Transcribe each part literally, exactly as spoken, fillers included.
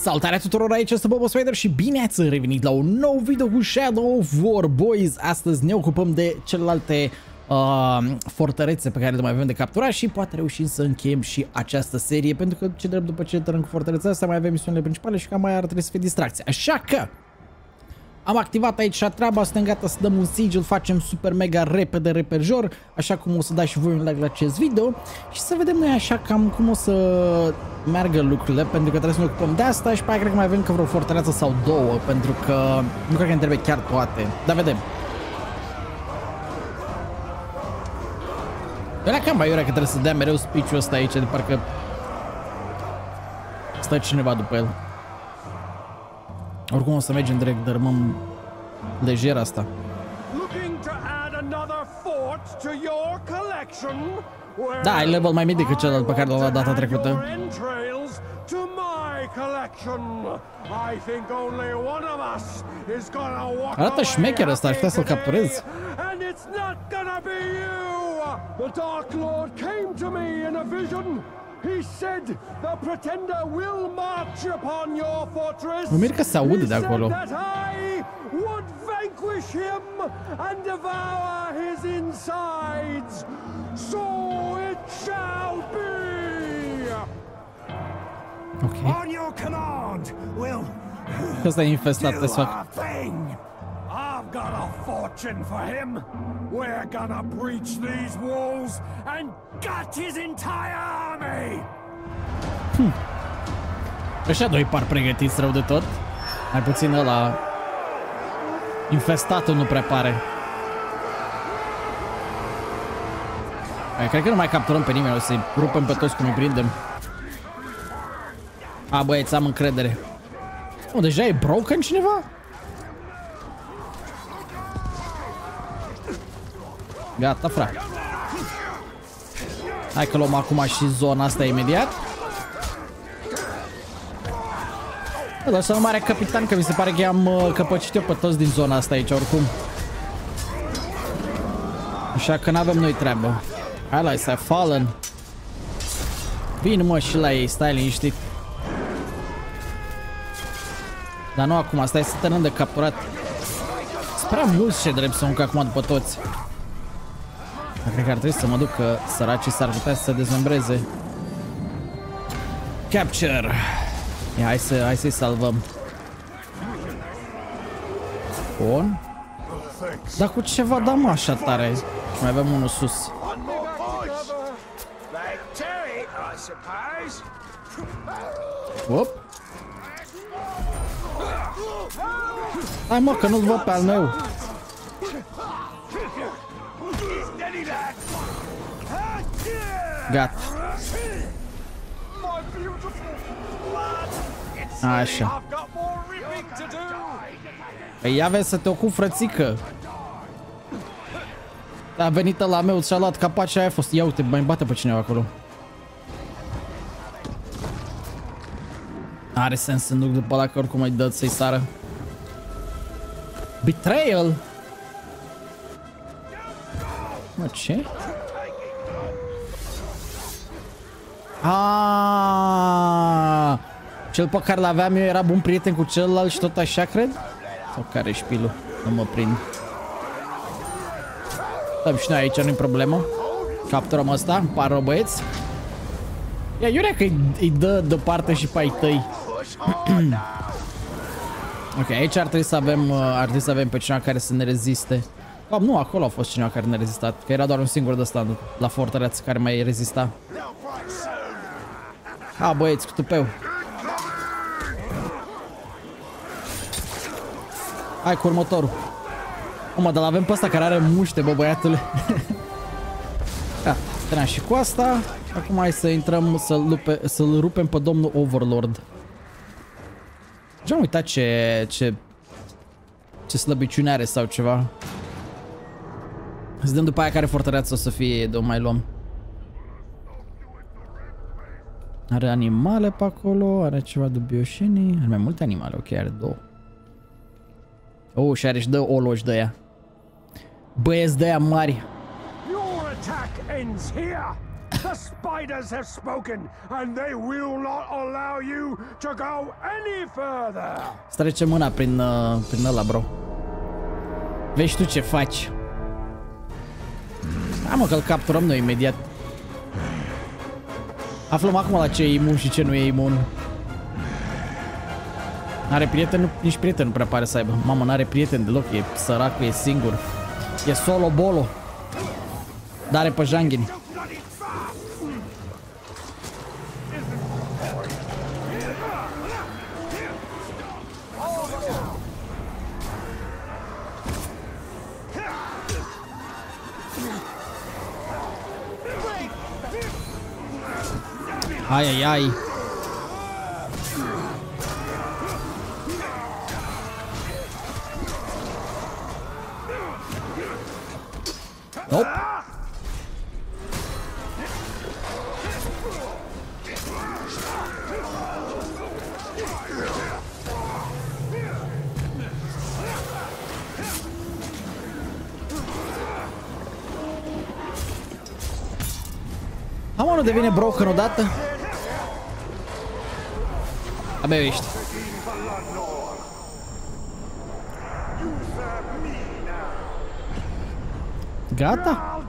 Salutare tuturor, aici este Bobo Spider și bine ați revenit la un nou video cu Shadow of War, boys. Astăzi ne ocupăm de celelalte uh, fortărețe pe care le mai avem de capturat și poate reușim să încheiem și această serie, pentru că ce drept după ce tărâm cu fortăreța asta mai avem misiunile principale și cam mai ar trebui să fie distracție. Așa că am activat aici treaba, suntem gata să dăm un siege, îl facem super mega repede, repejor, așa cum o să dați și voi un like la acest video și să vedem noi așa cam cum o să meargă lucrurile, pentru că trebuie să ne ocupăm de asta și pe aia cred că mai avem că vreo fortăreață sau două, pentru că nu cred că ne trebuie chiar toate, dar vedem. Era cam mai iurea că trebuie să dea mereu speech-ul ăsta aici, de parcă stă cineva după el. Oricum o să mergem direct, dărâmăm lejer asta. Da, ai level mai mic decât celălalt pe care l-a luat data trecută. Arată șmecher ăsta, aș putea să-l capturez. He said the pretender will march upon your fortress. Mă mir că se aude de acolo. That I would vanquish him and devour his insides. So it shall be. Okay. On your command, will. Ăsta e infestat, te fac. I've got a fortune for him. We're gonna breach these walls and gut his entire army. Hm. Ăștia doi par pregătiți rău de tot. Mai puțin ăla infestatul nu prea pare. Cred că nu mai capturăm pe nimeni, o să-i rupem pe toți cum îi prindem. A, băieți, am încredere. O, deja e broken cineva? Gata, frate. Hai că luăm acum și zona asta imediat. Dar să nu mare capitan, că mi se pare că i-am căpăcit eu pe toți din zona asta aici, oricum. Așa că n-avem noi treabă. Hai la ăsta, Fallen. Vin mă și la ei, stai liniștit. Dar nu acum, stai să terminăm de capturat. Sunt prea mulți ce drept să uncă acum după toți. Cred că ar trebui să mă duc, că săracii s-ar putea să se dezmembreze. Capture! Ia, hai să, hai să-i salvăm. Bun. Dar cu ce va da mă așa tare? Și mai avem unul sus. Op. Hai mă, că nu-l văd pe al meu. Gata. Așa. Păi ia vezi să te ocupi, frățică. A venit la meu, și-a luat capaci și aia a fost. Ia uite, mai bate pe cineva acolo. Are sens să duc după ăla, că oricum îi dă să-i sară. Betrayal? Mă, ce? Aaaa, cel pe care l-aveam eu era bun prieten cu celălalt și tot așa, cred? Sau care-i șpilul? Nu mă prind. Dăm și noi aici, nu-i problemă. Capturăm ăsta, îmi par rău, băieți. Ia, iurea că îi dă deoparte și pe ai tăi. Ok, aici ar trebui să avem, ar trebui să avem pe cineva care să ne reziste. Oh, nu, acolo a fost cineva care ne-a rezistat, că era doar un singur de ăsta la fortăreață care mai rezista. Ha, băieți, cu tupeu. Hai cu următorul. O, mă, dar l-avem pe ăsta care are muște, bă, băiatule. Da, trăim și cu asta. Acum hai să intrăm, să-l să-l rupem pe domnul Overlord. Ce-am uitat ce, ce, ce slăbiciune are sau ceva. Să dăm după aia care fortăreață o să fie, de o mai luăm. Are animale pe acolo, are ceva de bioșenii, are mai multe animale, ok, are două. Oh, și are și dă oloși de aia. Băieți de aia mari. The spiders have spoken, and they will not allow you to go any further. Strece mâna prin, uh, prin ăla, bro. Vezi tu ce faci. Hai mă că-l capturăm noi imediat. Aflăm acum la ce e imun și ce nu e imun. N-are prieten, nici prieten nu prea pare să aibă. Mamă, n-are prieten deloc, e sărac, e singur. E solo bolo. Dar are pe janghini. Ai, ai, ai. Nope. Am nu devine broken odată. Abia ești. Gata?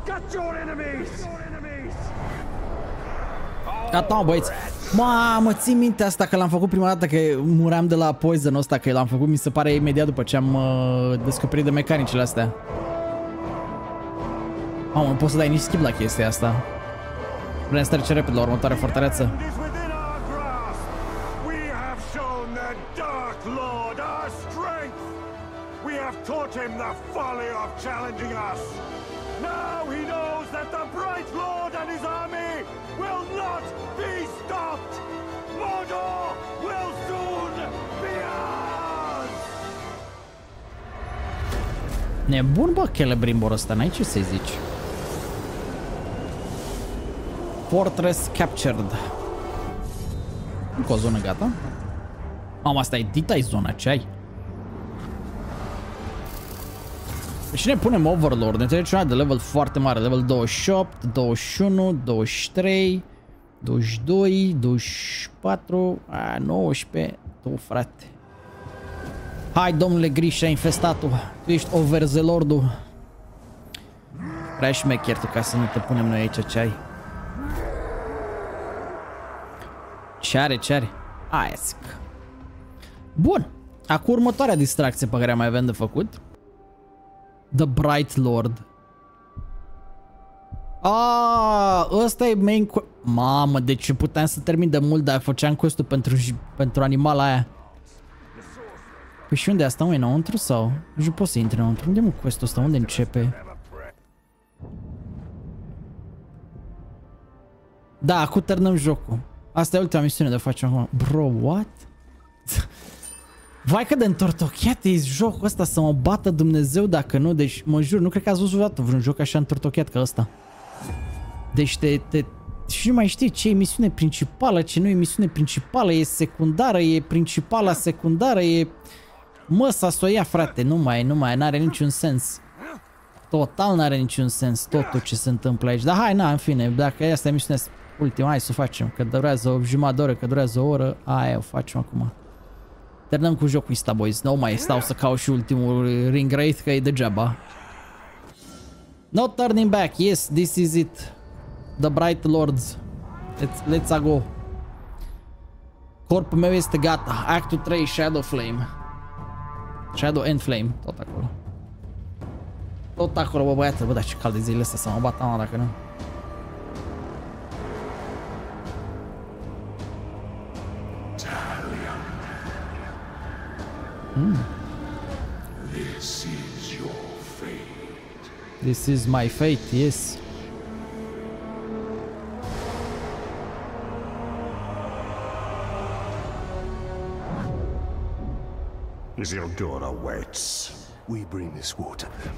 Gata, mă, băieți. Mamă, țin minte asta că l-am făcut prima dată, că muream de la poison-ul ăsta, că l-am făcut, mi se pare, imediat după ce am uh, descoperit de mecanicile astea. Mamă, nu poți să dai nici skip la chestia asta. Vrem să trece repede la următoarea fortăreață. Nebun, bă, Celebrimbor ăsta, n-ai ce să-i zici. Fortress captured. Încă o zonă gata. Mamă, asta e dita-i zona, ce ai? Și ne punem Overlord, ne trece una de level foarte mare, level douăzeci și opt, douăzeci și unu, douăzeci și trei, douăzeci și doi, douăzeci și patru, a, nouăsprezece, tu frate. Hai, domnule Grisha, infestatul, tu ești Overlordul. Prea șmecher tu ca să nu te punem noi aici, ce ai? Ce are, ce are? Aia zic. Bun, acum următoarea distracție pe care mai avem de făcut. The Bright Lord. Ah, ăsta e main. Mamă, deci puteam să termin de mult, dar făceam quest-ul pentru, pentru animala aia. Păi și unde asta, mă, înăuntru sau? Nu pot să intri înăuntru. Unde mă quest-ul ăsta? Unde începe? Da, acum terminăm jocul. Asta e ultima misiune de facem acum. Bro, what? Vai că de întortocheat e jocul ăsta, să mă bată Dumnezeu dacă nu. Deci, mă jur, nu cred că ați văzut vreodată vreun joc așa întortocheat ca ăsta. Deci te, te... Și nu mai știi ce e misiune principală, ce nu e misiune principală, e secundară, e principala secundară, e... Măsa să o ia, frate, nu mai, nu mai, n-are niciun sens. Total n-are niciun sens totul ce se întâmplă aici. Dar hai, na, în fine, dacă asta e misiunea ultima, hai să o facem. Că durează o jumătate de oră, că durează o oră, aia o facem acum. Terminăm cu jocul ăsta, boys. Nu mai stau să caut și ultimul Ring Wraith, că e degeaba. No turning back. Yes, this is it. The Bright Lords. Let's, let's go. Corpul meu este gata. Actul trei, Shadow Flame. Shadow and Flame. Tot acolo. Tot acolo, bă, băiatul. Bă, dar ce cald de zilele astea, să mă bat ama dacă nu. Hmm. This is your fate. This is my fate, yes. Zildura waits. We bring this water then.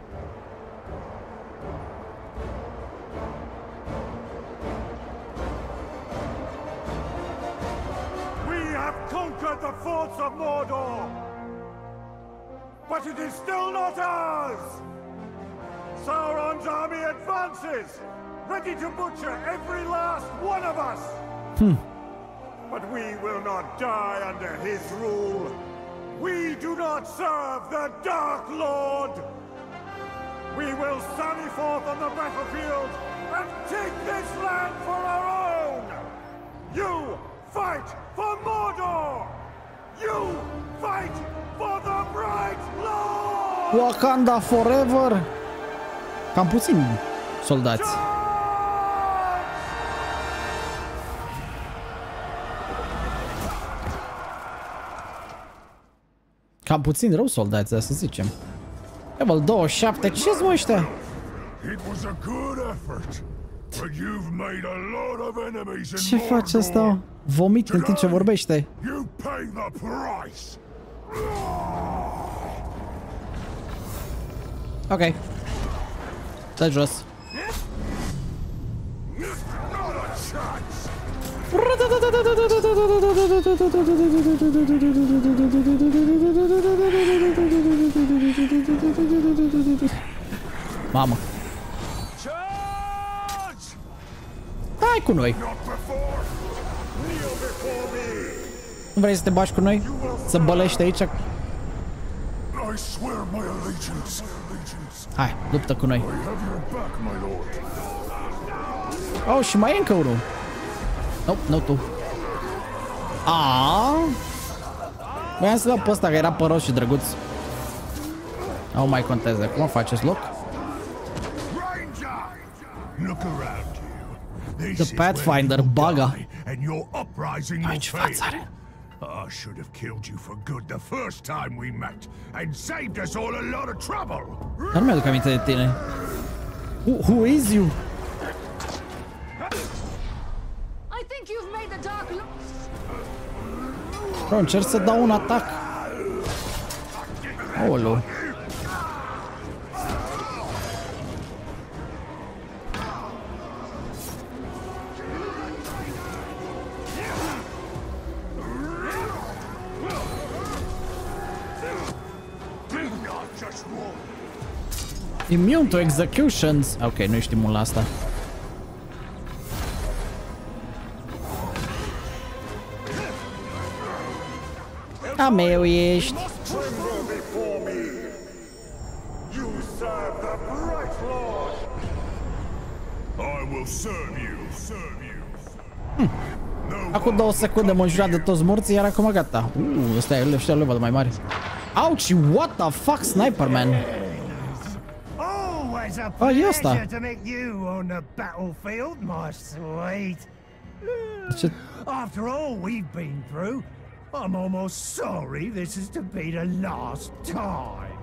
We have conquered the forts of Mordor, but it is still not ours. Sauron's army advances, ready to butcher every last one of us. Hmm. But we will not die under his rule. We do not serve the Dark Lord. We will sally forth on the battlefield and take this land for our own. You fight for Mordor. You fight for the Bright Lord. Wakanda forever. Cam puțini soldați. Cam puțin rău soldați, să zicem. Level douăzeci și șapte, ce-s mă ăștia? Ce face ăsta? Vomit în timp ce vorbește. Ok. Dă jos. Mamă. Hai cu noi. Nu vrei să te bași cu noi? Să bălești aici? Hai, luptă cu noi. Oh, și mai e încă unul. Nope, nu tu. Aaaa. Voiam să dau pe ăsta, că era păros și drăguț. Nu mai contează. Cum faceți loc? The Pathfinder, baga. Ai, ce față are? I should have killed you for good the first time we met and saved us all a lot of trouble. Dar nu mi-aduc aminte de tine. Who, who is you? I think you've made the Dark Lord. Bro, încerc să dau un atac. Aoleu. Immune to executions. Ok, nu știm mult la asta. A meu ești. Hmm. Acum două secunde m-am jurat de toți morții, iar acum gata. Uh, ăsta e ăștia level mai mari. Ouch, what the fuck, Sniper Man? Oh, e ăsta. Ce? After all we've been through, I'm almost sorry this is to be the last time.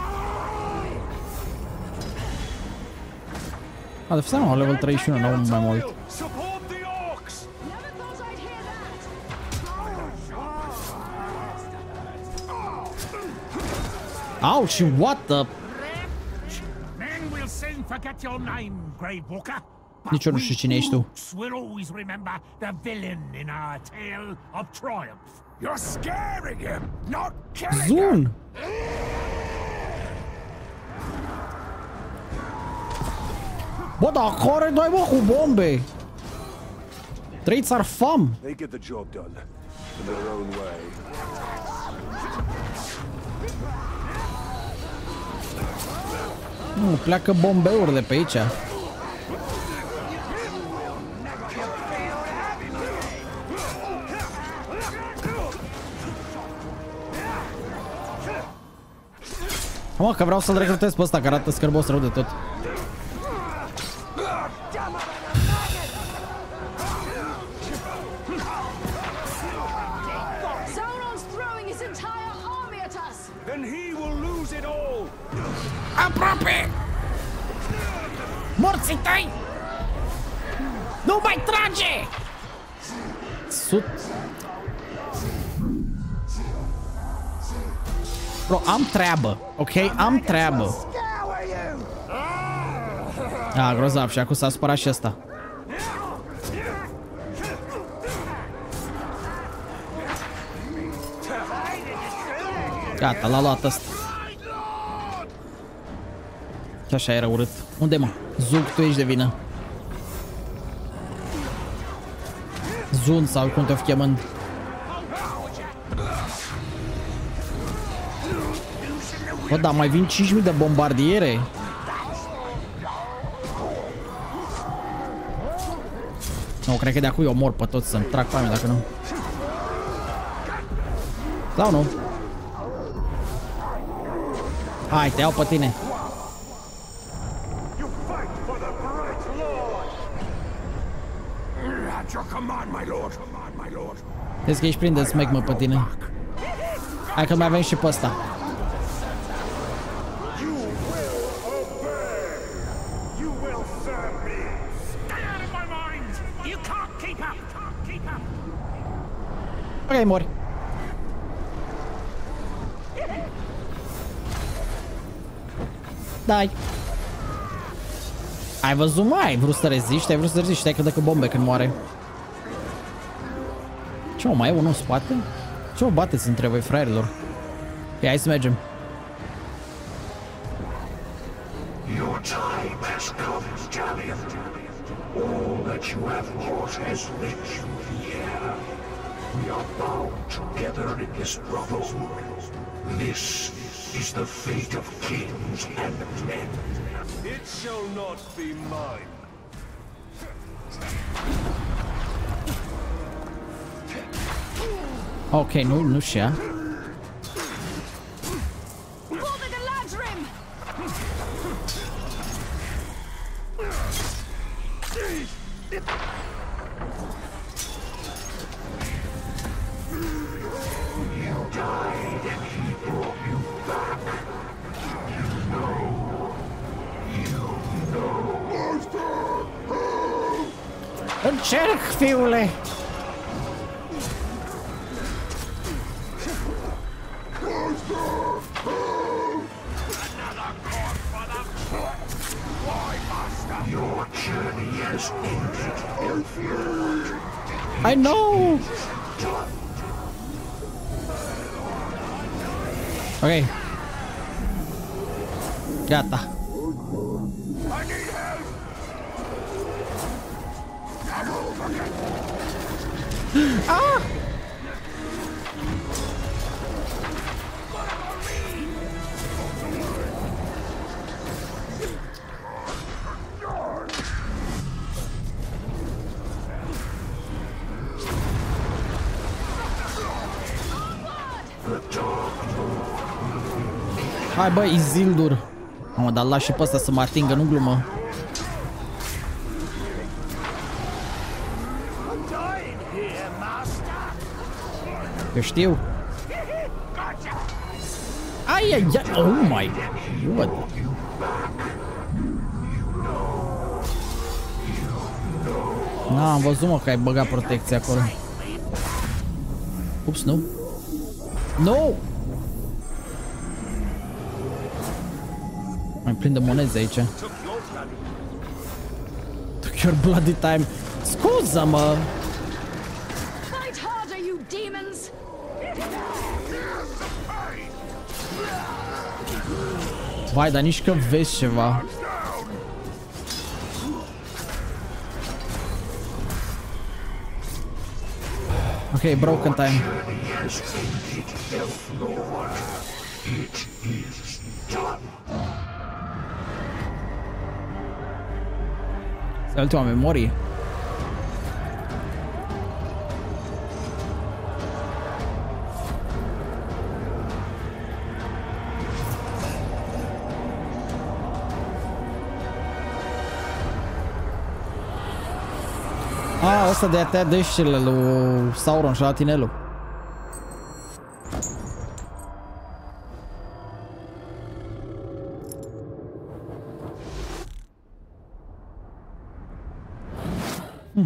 A, de fapt, level treizeci și unu, nu mai mult. Ouch, what the? Nici eu nu știu cine ești tu. Zun! Bă, dar care dai mă cu bombe? Trei țar fam! Nu, pleacă bombeurile pe aici. Mă, că vreau să-l recrutez pe ăsta, că arată scârbos rău de tot. Aproape! Morții tăi! Nu mai trage! Sut... Bro, am treabă, ok? Am treabă. Ah, grozav, și acum s-a supărat și ăsta. Gata, l-a luat ăsta. Și așa era urât. Unde, mă? Zug, tu ești de vină. Zun sau cum te-o chemând. Bă, dar mai vin cinci mii de bombardiere. Nu, cred că de acum eu mor pe toți să-mi trag pe mine dacă nu. Sau nu? Hai, te iau pe tine. Vezi că ești plin de smec, mă, pe tine. Hai că mai avem și pe ăsta. Ok, mori. Dai. Ai văzut, mai? Ai vrut să reziști? Ai vrut să reziști? Stai că dă că bombe când moare. Ce mă, mai e unul în spate? Ce mă bateți între voi, fraierilor? Ia, hai să mergem. Your time has come, Stallion. All that you have wrought has led you here. We are bound together in this brotherhood. This is the fate of kings and men. It shall not be mine. Ok, nu, nu și-a. Încerc, fiule! I know! Ok. Gata. Ah! Hai bă, Isildur. Mamă, dar lași și pe ăsta să mă atingă, nu glumă. Eu știu. Ai, ai, ai, oh my god. Na, am văzut, mă, că ai băgat protecție acolo. Ups, nu. Nu! Mai plin de monede aici. Took your bloody time. Scuză-mă! Vai, dar nici că vezi ceva. Ok, broken time. Asta e ultima memorie. Ah, ăsta de a tăia deștile lui Sauron și la tinelul. Hmm.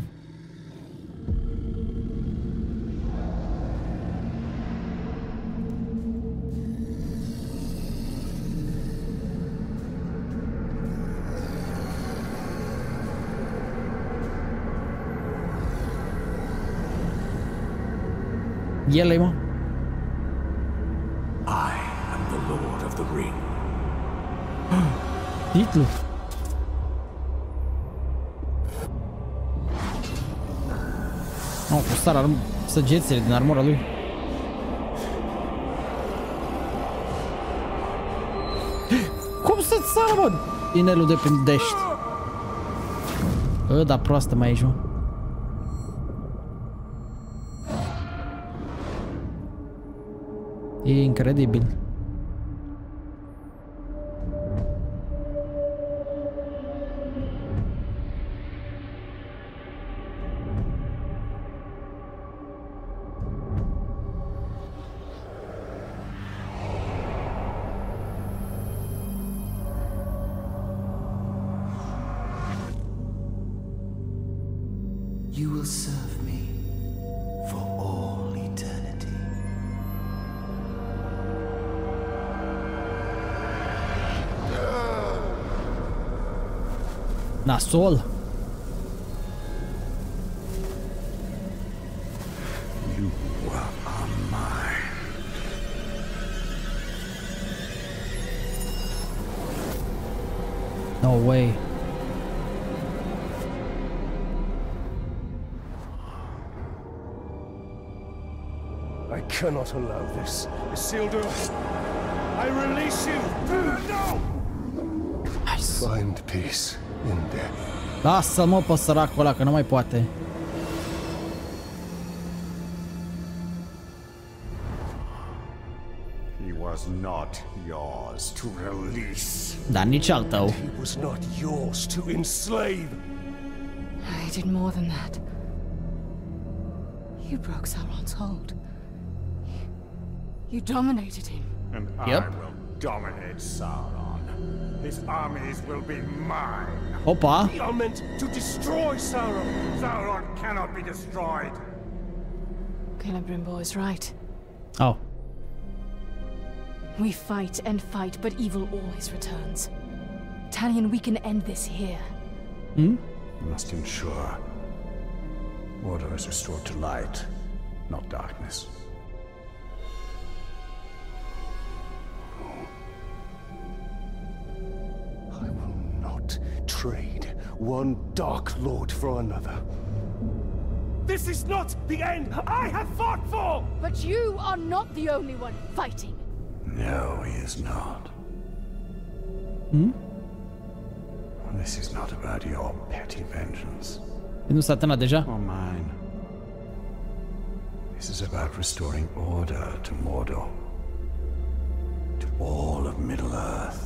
El-i, mă. I am the Lord of the Ring. Titlu. Nu, cu star săgețile din armura lui. Cum să-ți sară, mă? Inelul de pândești. Ă, da proastă mai aici, mă. E incredibil. You will serve me for all eternity. Nasol. You are mine. No way. I cannot allow this. Isildur, I release you! No! Nice. Find peace in death. Lasă-mă pe săracul ăla, că nu mai poate. He was not yours to release. Dar nici al tău. He was not yours to enslave. I did more than that. You broke Sauron's hold. You dominated him. And Yep. I will dominate Sauron. His armies will be mine. Opa. We are meant to destroy Sauron. Sauron cannot be destroyed. Celebrimbor is right. Oh. We fight and fight, but evil always returns. Talion, we can end this here. Hmm? We must ensure order is restored to light, not darkness. I will not trade one Dark Lord for another. This is not the end I have fought for! But you are not the only one fighting. No, he is not. Hmm? This is not about your petty vengeance. Nu s-a terminat deja? Or mine. This is about restoring order to Mordor. To all of Middle-earth.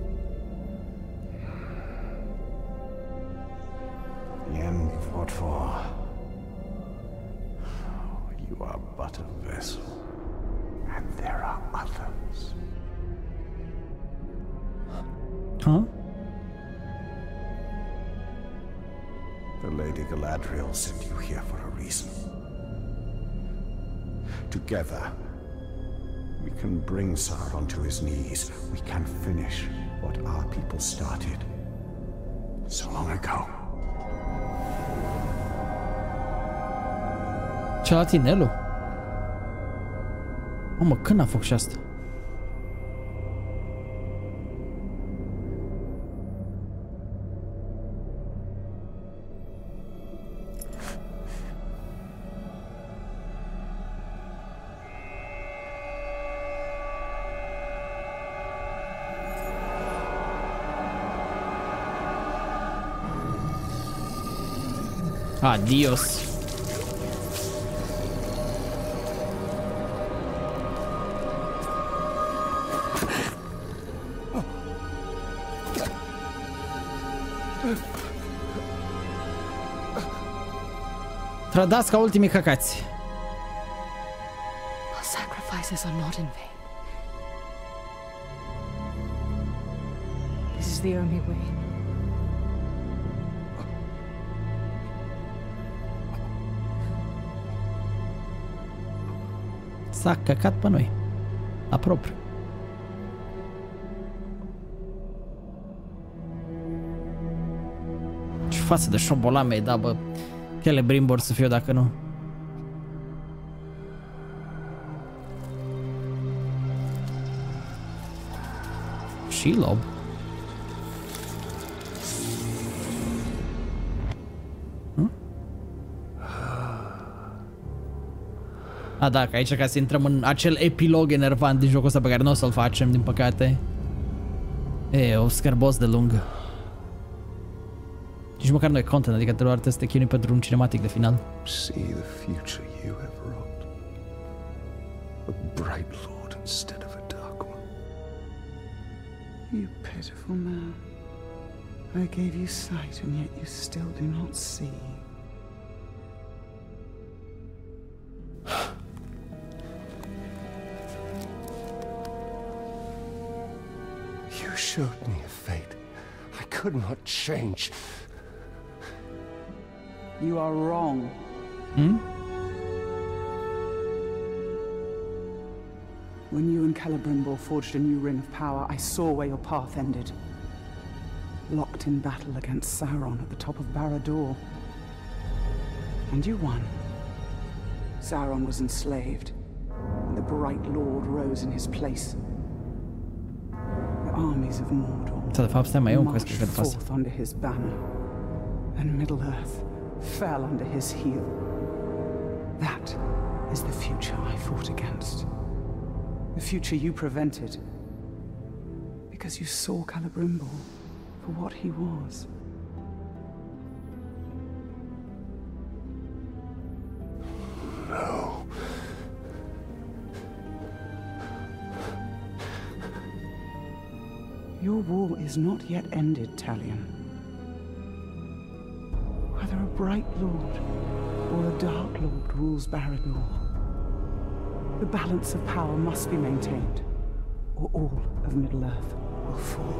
The end you fought for. You are but a vessel. And there are others. Huh? The Lady Galadriel sent you here for a reason. Together, we can bring Sauron to his knees. We can finish what our people started so long ago. Ce-a luat inelul? Mamă, când a făcut și asta? Adios. Trădați ca ultimii căcați. Our sacrifices are not in vain. This is the only way. S-a căcat pe noi. La propriu. Ce față de șobolan mi-ai dat, bă. Celebrimbor să fiu dacă nu. Shelob. A, da, că aici ca să intrăm în acel epilog enervant din jocul ăsta pe care nu o să-l facem, din păcate. E, o scârbos de lung. Nici măcar nu e content, adică doar să te chinui pentru un cinematic de final. See the future you have wrought. A bright lord instead of a dark one. You pitiful man. I gave you sight, and yet you still do not see. You showed me a fate I could not change. You are wrong. Hmm? When you and Celebrimbor forged a new ring of power, I saw where your path ended. Locked in battle against Sauron at the top of Barad-dûr. And you won. Sauron was enslaved, and the Bright Lord rose in his place. The armies of Mordor Sau de fapt, stai mai, eu încă marched cred că după asta. forth under his banner, and Middle-earth fell under his heel. That is the future I fought against. The future you prevented. Because you saw Celebrimbor for what he was. No. Your war is not yet ended, Talion. Whether a Bright Lord or a Dark Lord rules Barad-dûr, the balance of power must be maintained, or all of Middle-earth will fall.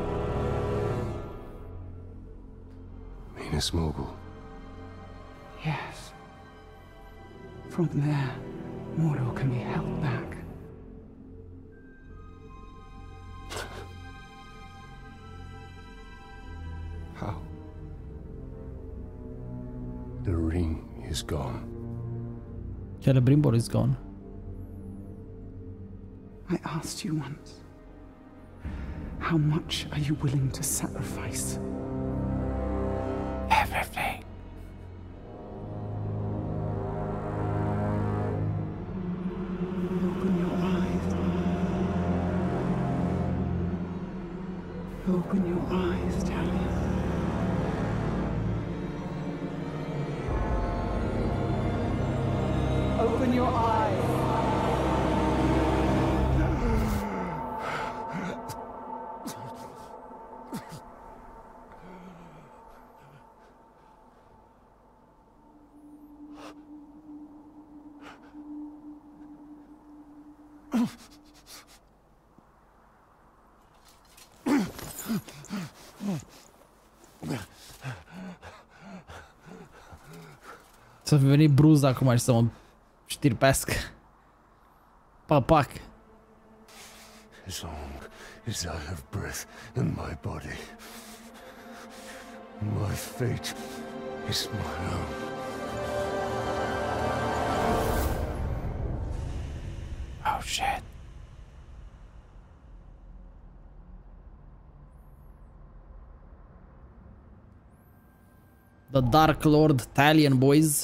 Minas Morgul. Yes. From there, Mordor can be held back. How? The ring is gone. Celebrimbor is gone. I asked you once, how much are you willing to sacrifice? Everything. Open your eyes. Open your eyes, Talion. Open your eyes. Să fi venit Bruz acum și să mă știrpească. Papac. As long as I have breath in my body, my fate is my own. Oh shit. The Dark Lord Talion, boys.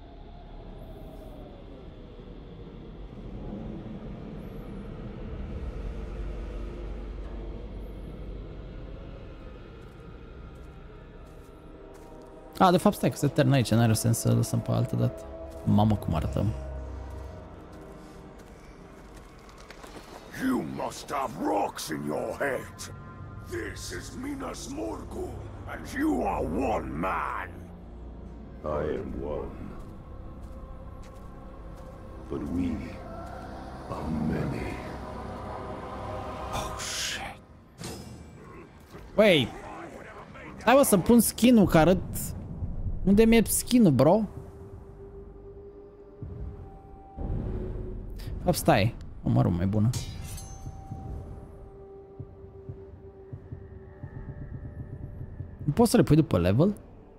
Ah, de fapt stai că se termină aici, n-are sens să lăsăm pe altă dată. Mamă cum arătăm. You must have rocks in your head. This is Minas Morgul, and you are one man. I am one. But we are many. Oh shit. Wait. Hai mă să pun skin-ul că arăt... Unde mi-e skin-ul, bro? Fapt, stai. O mă rog, mai bună. Nu poți să le pui după level?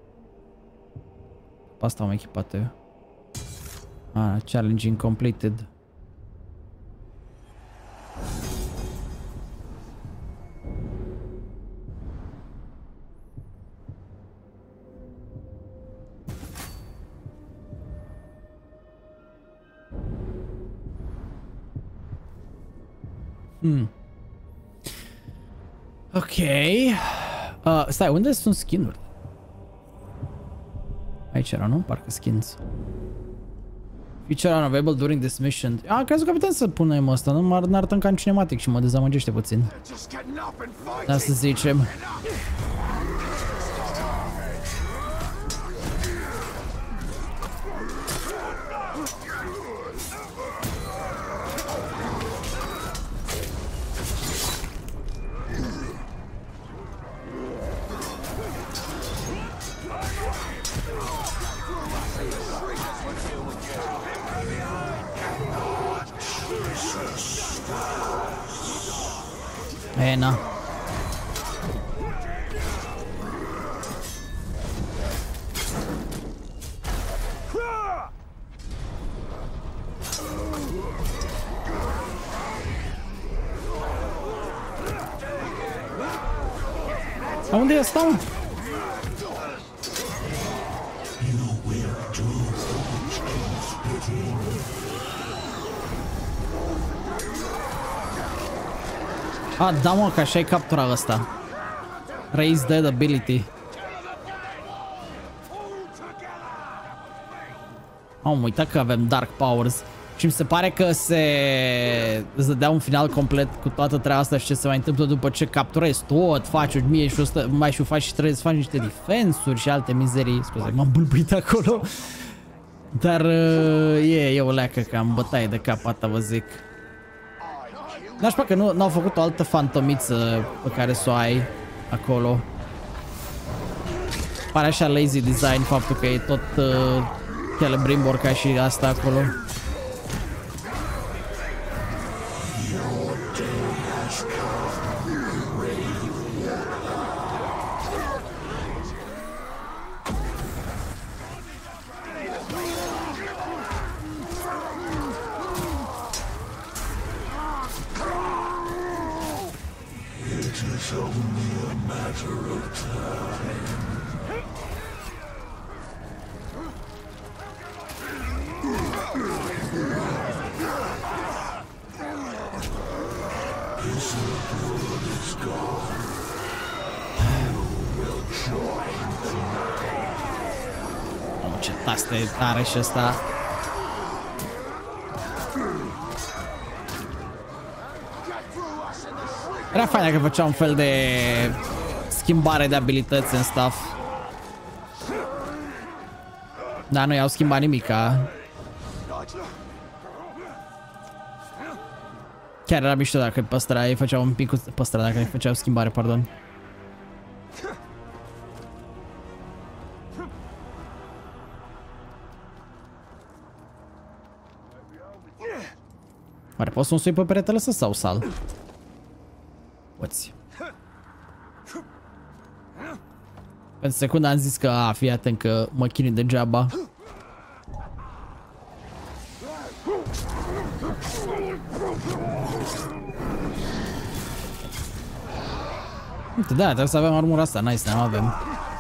Pe asta am echipat eu. Ah, challenge incompleted. Hmm. Ok. Uh, stai, unde sunt skin-uri? Aici era, nu? Parcă skins. Feature unavailable during this mission. Ah, crezut că putem să punem ăsta, nu? Mă arătăm ca în cinematic și mă dezamăgește puțin. Da, să zicem. E, na. A unde e asta? Ah, da, mă, că așa-i captura ăsta. Raise dead ability. Am uitat că avem Dark Powers. Și mi se pare că se îți dea un final complet cu toată treaba asta și ce se mai întâmplă după ce capturezi tot, faci o mie și o sută, mai și faci și trebuie să faci niște defensuri și alte mizerii. Scuze, m-am bâlbuit acolo. Dar e, e o leacă că am bătaie de cap, atâta vă zic. N-aș că nu au făcut o altă fantomiță pe care să o ai acolo. Pare așa lazy design faptul că e tot uh, Celebrimbor ca și asta acolo. Ce taste tare și ăsta. Era fain dacă făcea un fel de schimbare de abilități în stuff. Dar nu i-au schimbat nimica. Chiar era mișto dacă păstra ei făceau un pic cu păstra dacă îi făceau schimbare, pardon. Oare poți să-mi sui pe peretele ăsta sau sal? Poți. Pentru secundă am zis că, a, fii atent că mă chinui degeaba. Uite, da, trebuie să avem armura asta, nice, nu avem.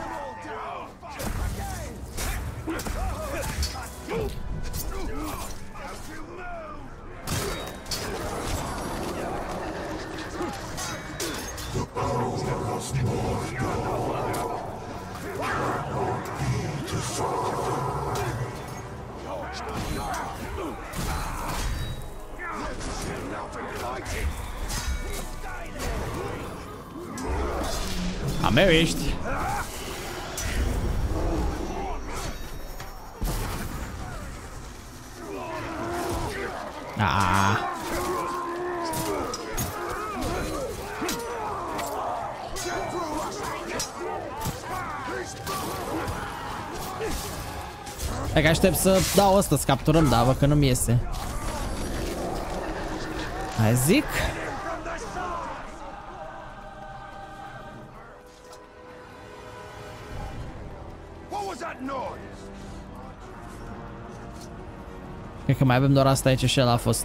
A meu ești. Ah. Hai că aștept să dau ăsta, să capturăm, dar văd că nu-mi iese. Hai zic. Cred că mai avem doar asta aici și ăla a fost.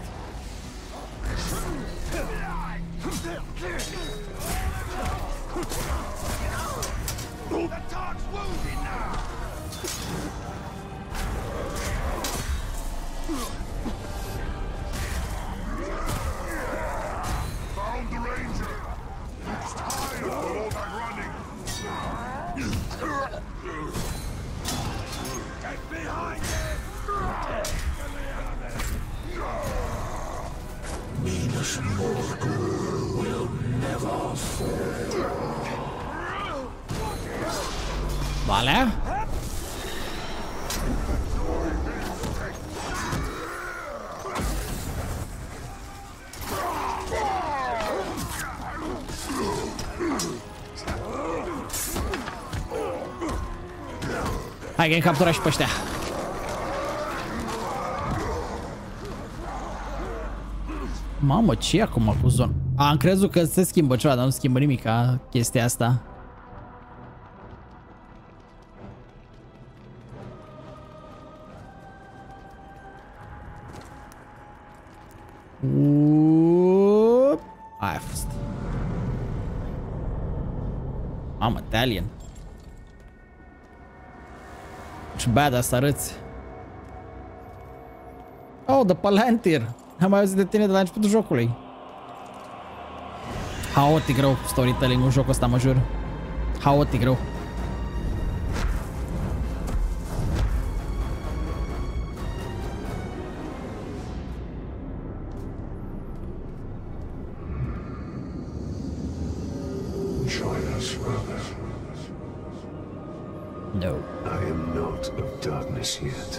Vale. Hai că-i captura și pe ăștia. Mamă, ce e acum cu zon? A, am crezut că se schimbă ceva, dar nu schimbă nimic ca chestia asta. Uuuup. Aia a fost. Mamă, Talion. Ce badass arăți. Oh, The Palantir. Am mai auzit de tine de la începutul jocului. Haotic rău storytelling-ul jocul ăsta, mă jur. Haotic rău. No. I am not of darkness yet.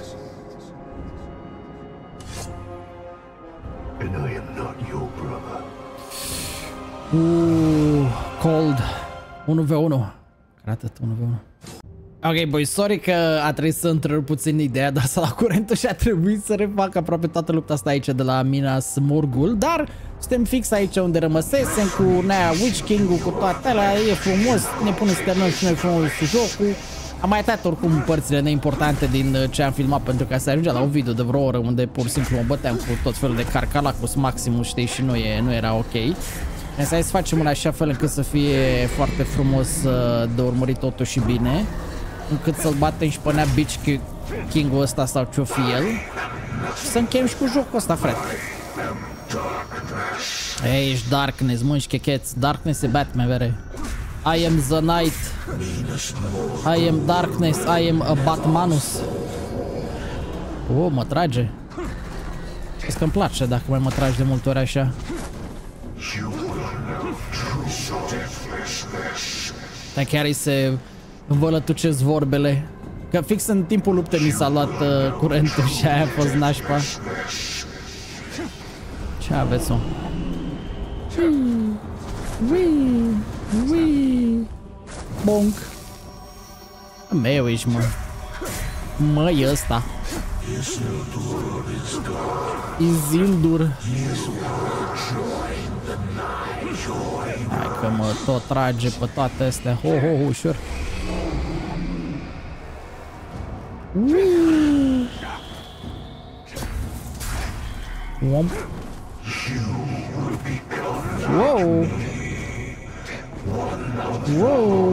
And I am not your brother. Uuuu, cold. unu v unu. Atât, unu v unu. Ok, boy, sorry că a trebuit să întrerup puțin ideea, dar s-a la curentul și a trebuit să refac aproape toată lupta asta aici de la Minas Morgul, dar suntem fix aici unde rămăsesem cu Nea Witch King-ul, cu toate alea, e frumos, ne punem să terminăm și noi frumos jocul. Am mai tăiat oricum părțile neimportante din ce am filmat pentru ca să ajungea la un video de vreo oră unde pur și simplu mă băteam cu tot felul de Carcalacus maximum, știi, și nu, e, nu era ok. Însă hai să facem în așa fel încât să fie foarte frumos de urmărit totul și bine, încât să-l batem și pe Nea Bitch King-ul ăsta sau ce-o fi el și să încheiem și cu jocul ăsta, frate. Ei, ești Darkness, mânci checheț, Darkness e Batman, vere. I am the Night. I am Darkness. I am a Batmanus. Oh, mă trage. Știți că îmi place dacă mai mă tragi de multe ori așa. Dar chiar îi se învălătucesc vorbele. Că fix în timpul luptei mi s-a luat uh, curentul și aia a fost nașpa. Ce aveți, mă? Wii, wii, bonk. Meu ești, mă. Măi, ăsta. Isildur. Hai că mă tot trage pe toate astea. Ho, ho, ho, ușor. Wii. Womp. Wow. Wow.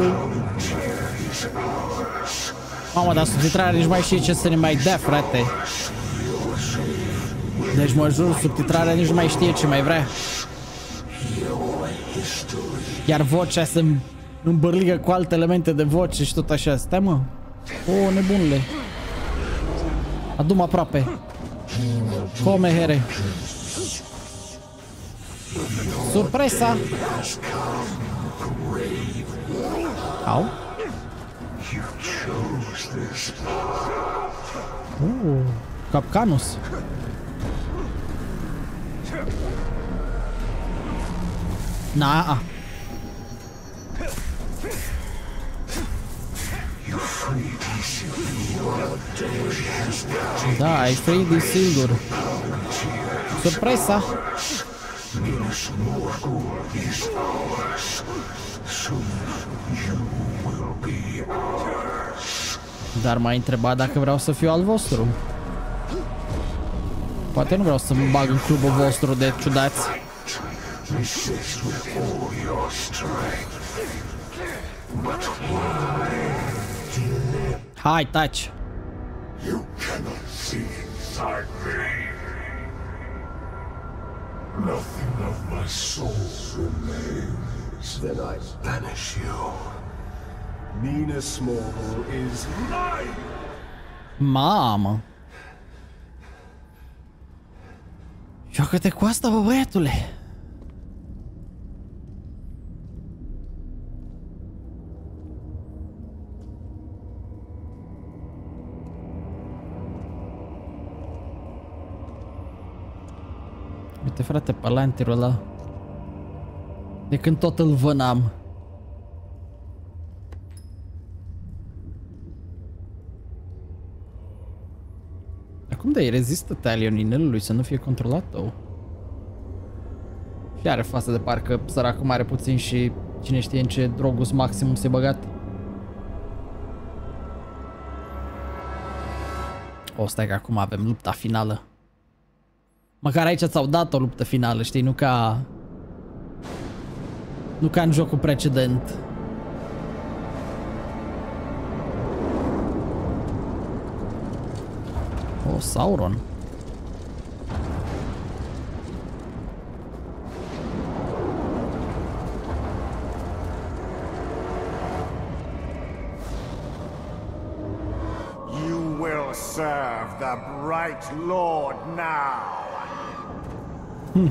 Mamă, dar subtitrarea nici mai știe ce să ne mai dea, frate. Deci mă jur, subtitrarea nici nu mai știe ce mai vrea. Iar vocea se îmbărligă cu alte elemente de voce și tot așa. Stai, mă. O, nebunule. Adu-mă aproape. Come, here. Surpresa! Au? Uh, Capcanus. Na. Da, ai freed Isildur. Surpresa! Dar m-ai întrebat dacă vreau să fiu al vostru. Poate nu vreau să mă bag în clubul vostru de ciudați. Hai, taci! Nothing of my soul remains. Then I banish you. Minas Morgul is mine! Mamă! Joacă-te cu asta, bă, băiatule! Uite frate, palantirul ăla. De când tot îl vânam. Acum de-i rezistă Talion inelului să nu fie controlat tău? Și are față de parcă săracul mai are puțin și cine știe în ce drogus maximum se băgat. O, stai că acum avem lupta finală. Măcar aici ți-au dat o luptă finală, știi? Nu ca... Nu ca în jocul precedent. O, Sauron. You will serve the bright Lord now. Hmm.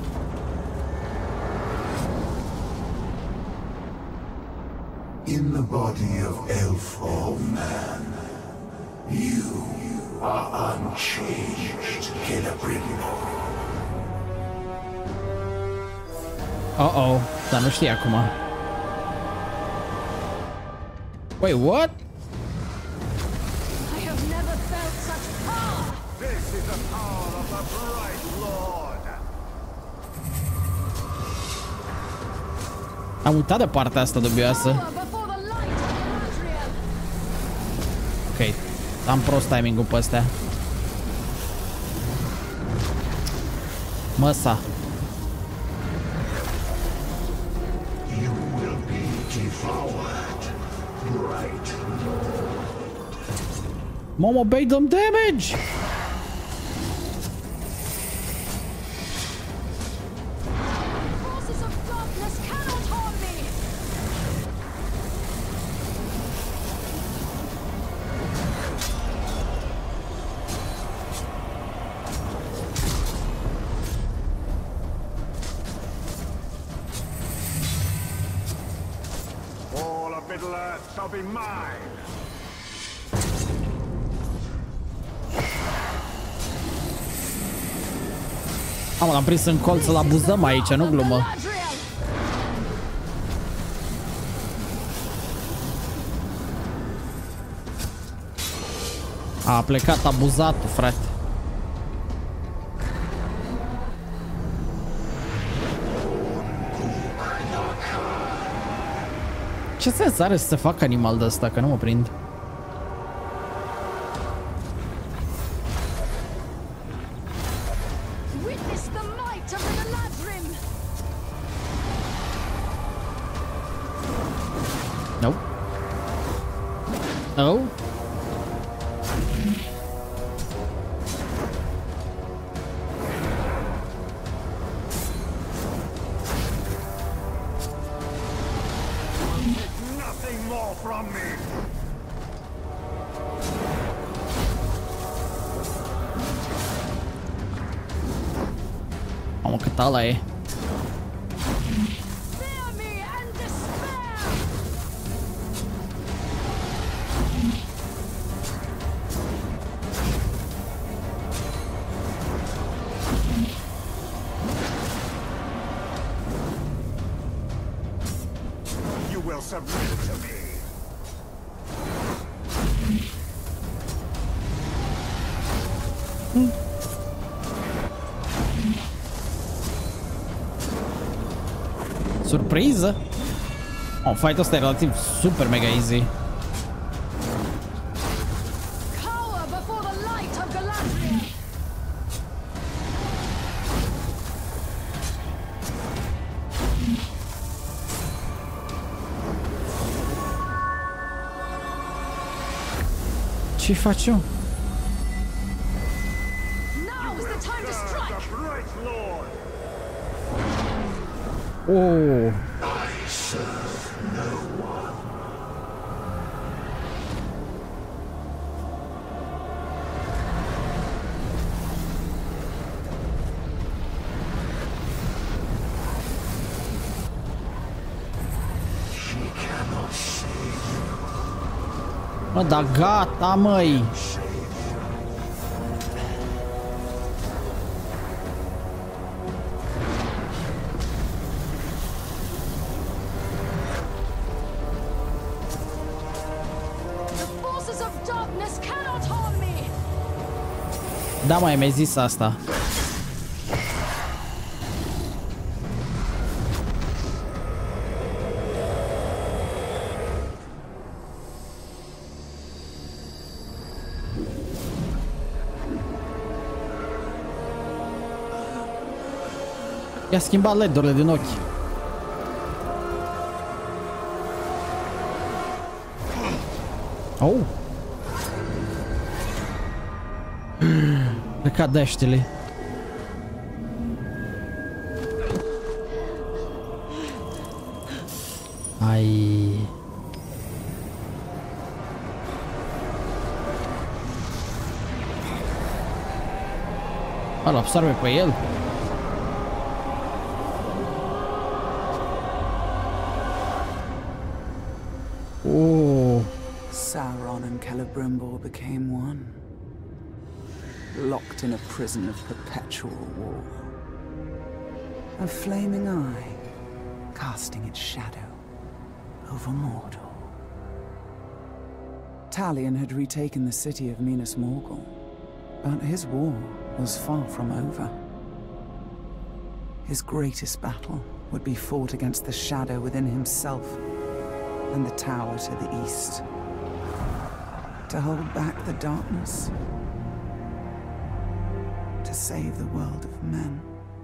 In the body of elf or man, you are unchanged, Celebrimbor. Uh-oh, dar nu știi acum. Wait, what? I have never felt such power. This is the power of the bright Lord. Am uitat de partea asta dubioasă. Ok, am prost timing-ul pe astea. Măsa. You will be devoured, bright Lord. Momo bait them damage! Forces of darkness cannot harm me. All of Middle-earth shall be mine. Am, l-am prins în colț să-l abuzăm aici, nu glumă. A plecat abuzatul, frate. Ce sens are să se facă animal de ăsta, că nu mă prind? Witness the might of the Galadrim. No. No. Nothing more from me. Mamă, cât ala e. Fear me and despair. You will submit to me. Surpriză? Oh, fight-ul ăsta e relativ super mega easy. Cower before the light of Galadriel. Ce faci eu? Now is the time to strike. The bright Lord. Oh. I serve no one. She cannot save you. Mă, da gata, măi. Da, mai mi-ai zis asta. I-a schimbat L E D-urile din ochi. Oh! Plecat deștele. Ai... Îl absorbe pe el. Oh. Sauron and Celebrimbor became one, locked in a prison of perpetual war. A flaming eye, casting its shadow over Mordor. Talion had retaken the city of Minas Morgul, but his war was far from over. His greatest battle would be fought against the shadow within himself and the tower to the east. To hold back the darkness. To save the world of men.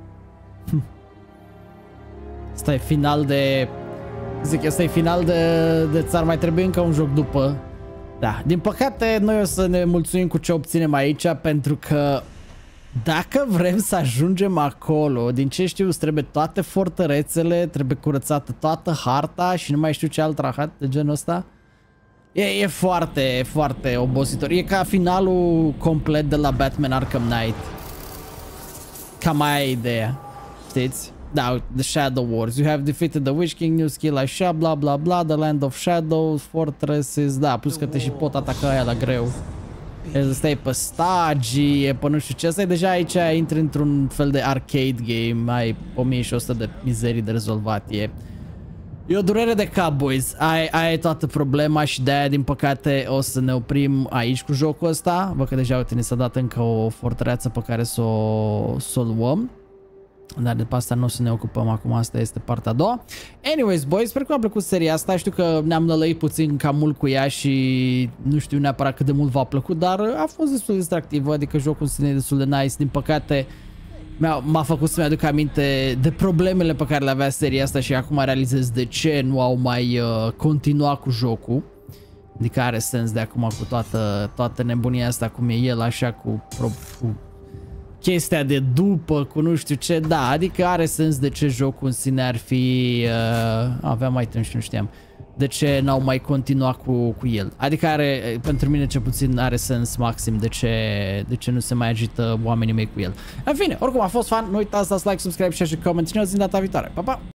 Asta e final de... Zic, asta e final de, de țar, mai trebuie încă un joc după. Da, din păcate noi o să ne mulțumim cu ce obținem aici, pentru că dacă vrem să ajungem acolo, din ce știu, trebuie toate fortărețele, trebuie curățată toată harta și nu mai știu ce alt rahat de genul ăsta. E, e foarte, foarte obositor. E ca finalul complet de la Batman Arkham Knight. Cam aia e ideea. Știți? Da, The Shadow Wars. You have defeated the Witch King, new skill așa, bla bla bla, the Land of Shadows, Fortresses, da, plus că te și pot ataca aia la greu. Stai pe stagii, e pe nu știu ce, asta e deja aici, intri într-un fel de arcade game, ai o mie și o sută de mizerii de rezolvat, e... E o durere de cap, boys, aia, aia e toată problema și de-aia, din păcate, o să ne oprim aici cu jocul ăsta. Văd că deja, uite, ne s-a dat încă o fortăreață pe care să o, să o luăm. Dar de pe asta nu o să ne ocupăm acum, asta este partea a doua. Anyways, boys, sper că v-a plăcut seria asta, știu că ne-am nălăit puțin cam mult cu ea și nu știu neapărat cât de mult v-a plăcut, dar a fost destul de distractiv, adică jocul în sine e destul de nice, din păcate m-a făcut să-mi aduc aminte de problemele pe care le avea seria asta și acum realizez de ce nu au mai uh, continuat cu jocul. Adică are sens de acum cu toată, toată nebunia asta cum e el așa cu... cu chestia de după, cu nu știu ce, da, adică are sens de ce jocul în sine ar fi, uh, aveam mai tâns și nu știam, de ce n-au mai continuat cu, cu el, adică are, pentru mine cel puțin are sens maxim de ce, de ce nu se mai agită oamenii mei cu el. În fine, oricum a fost fan, nu uitați să dați like, subscribe, share și comment și ne auzim data viitoare, pa, pa!